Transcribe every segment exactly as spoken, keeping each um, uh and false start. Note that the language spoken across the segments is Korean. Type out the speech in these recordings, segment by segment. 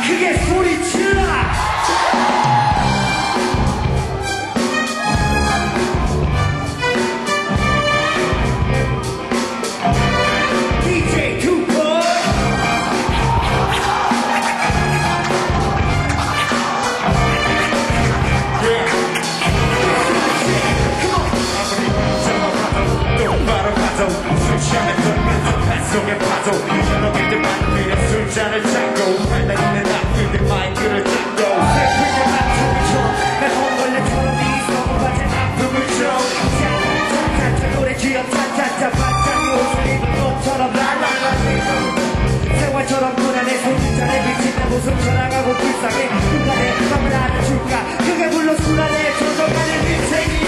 크게 소리 질러. 디제이 투포. 술잔을 걸면서 뱃속에 파도 여러분들 마이크에 술잔을 잡고 달달이는 앞길에 마이크를 잡고 슬프게 맞춰줘 난 홈벌레처럼 네 속을 받은 아픔을 줘 짜짜짜짜 노래 귀엽 짜짜짜 반짝이 옷을 입은 꽃처럼 랄랄라 세월처럼 고난의 손짓자에 비친 내 모습 전화가고 불쌍해 누가 내 맘을 알아줄까 그게 물론 술안에 젖어가는 인생이여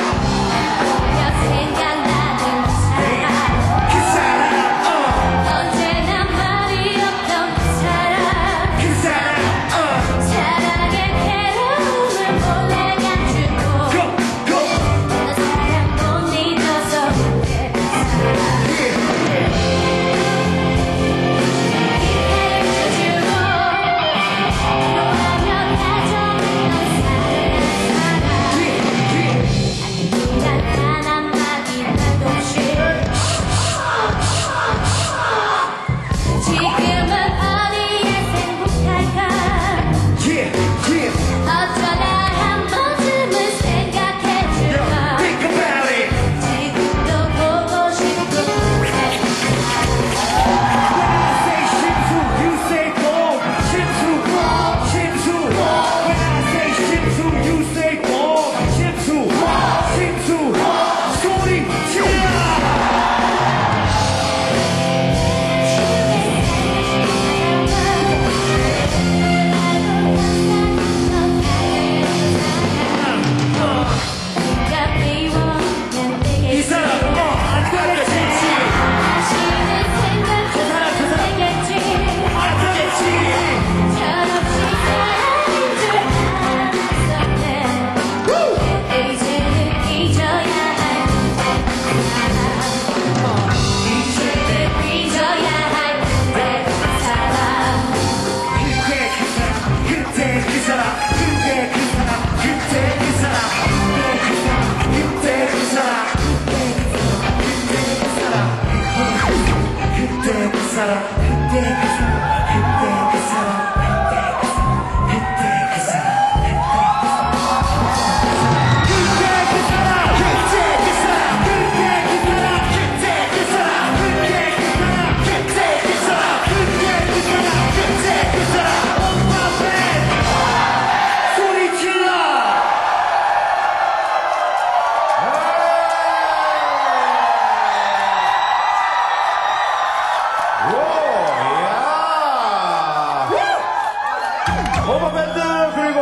오버밴드 그리고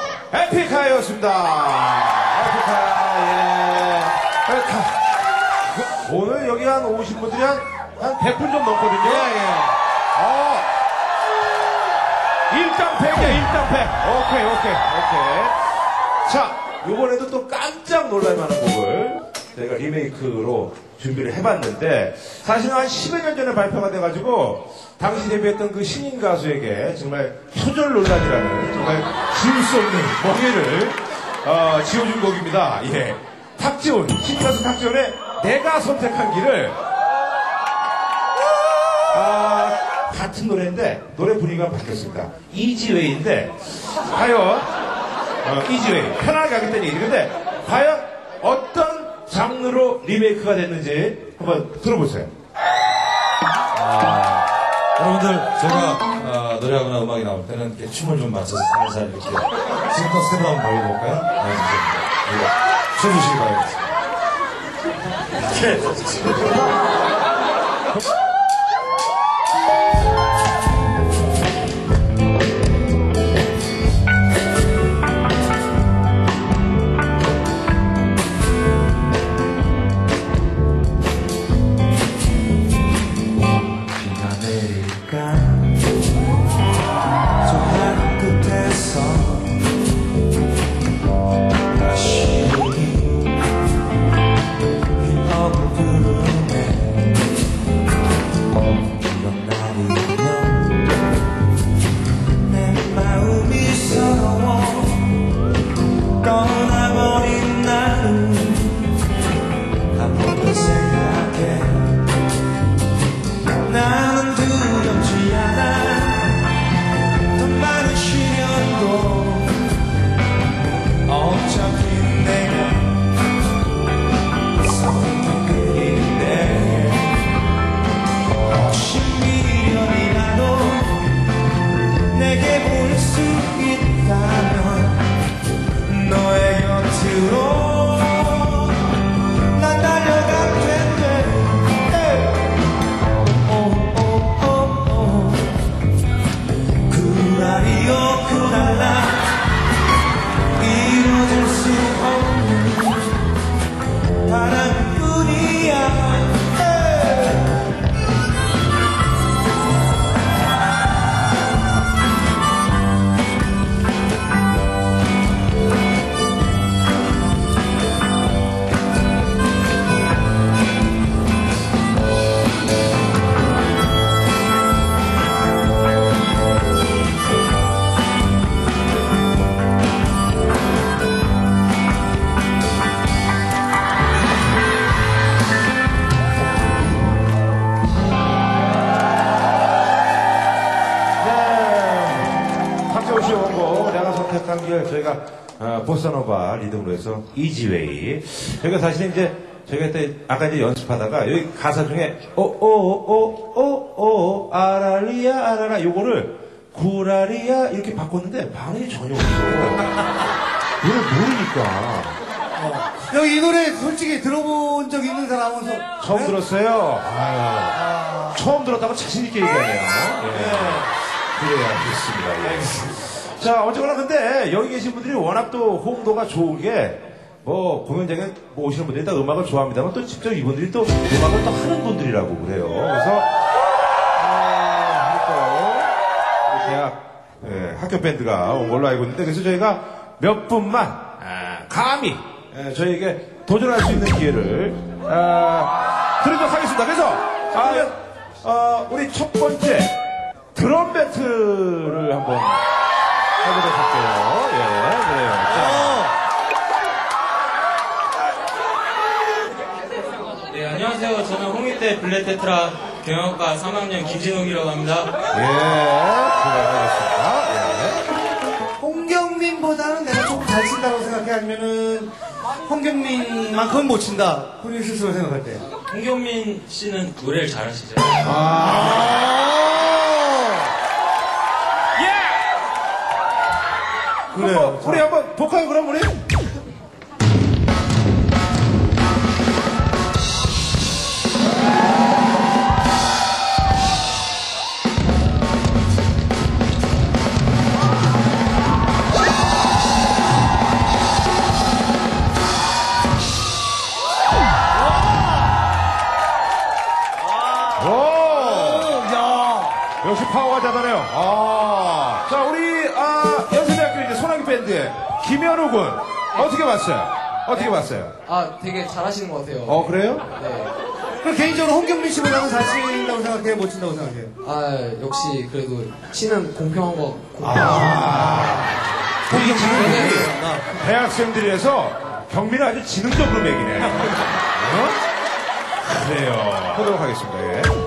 에픽하이였습니다. 에픽하, 예. 에픽하. 오늘 여기 한 오신 분들이 한, 한 백 분 좀 넘거든요. 예, 예. 어. 일당팩이야, 일당팩. 오케이, 오케이, 오케이. 자, 요번에도 또 깜짝 놀랄 만한 곡을 저희가 리메이크로 준비를 해봤는데, 사실은 한 십여 년 전에 발표가 돼가지고, 당시 데뷔했던 그 신인 가수에게 정말 표절 논란이라는 정말 지울 수 없는 멍해를 어, 지어준 곡입니다. 예. 탁지훈, 신인 가수 탁지훈의 내가 선택한 길을 아, 같은 노래인데 노래 분위기가 바뀌었습니다. 이지웨이인데 과연 어, 이지웨이 편하게 하겠다는 얘기인데 과연 어떤 장르로 리메이크가 됐는지 한번 들어보세요. 아, 여러분들 제가 어, 노래하거나 음악이 나올 때는 이렇게 춤을 좀 맞춰서 살살 이렇게 지금부터 스텝 한번 밟아볼까요? 네, 이거 쳐주시기 바라겠습니다. 다시 이 얼굴에 내게 볼 수 있다면 너의 곁으로 난 달려갈 텐데 오오오오 그날이요 그날라 이루어질 수 없는 바람뿐이야 저희가 어, 보사노바 리듬으로 해서 이지웨이. 저희가 사실 이제 저희가 그때 아까 이제 연습하다가 여기 가사 중에 오오오오오오 아랄리야 아라라 요거를 구라리야 이렇게 바꿨는데 반응이 전혀 없어. 이걸 모르니까. 여기 이 노래 솔직히 들어본 적 있는 사람은 서- 처음 네? 들었어요. 아유, 처음 들었다고 자신 있게 얘기하네요. 예. 그래야 좋습니다. 예. 자, 어쨌거나 근데 여기 계신 분들이 워낙 또 호응도가 좋은 게, 뭐, 공연장에 뭐 오시는 분들이 다 음악을 좋아합니다만 또 직접 이분들이 또 음악을 또 하는 분들이라고 그래요. 그래서, 아, 또, 우리 대학, 예, 학교 밴드가 온 걸로 알고 있는데, 그래서 저희가 몇 분만, 아, 감히, 예, 저희에게 도전할 수 있는 기회를, 아, 드리도록 하겠습니다. 그래서, 아, 어, 우리 첫 번째 드럼 배틀을 한번 해보도록 할게요. 예, 그래요. 자. 네, 안녕하세요. 저는 홍익대 블랙테트라 경영학과 삼 학년 김진욱이라고 합니다. 예, 그래, 알겠습니다. 예. 홍경민보다는 내가 좀 잘 친다고 생각해? 아니면은 홍경민만큼은 못 친다? 본인 스스로 생각할 때. 홍경민 씨는 노래를 잘하시죠? 그래요. 한번, 우리 한번 볼까요, 그럼 우리? 오! 야! 역시 파워가 대단해요. 아. 자, 우리, 아, 연세대학교 이제 소나기 밴드의 김현우 군. 어떻게 봤어요? 어떻게 봤어요? 아, 되게 잘하시는 것 같아요. 어, 그래요? 네. 그럼 개인적으로 홍경민 씨보다는 잘 친다고 생각해? 못 친다고 생각해? 아, 역시 그래도 치는 공평한 거. 우리 지금 대학생들이 해서 경민을 아주 지능적으로 매기네. 어? 그래요. 보도록 하겠습니다. 예.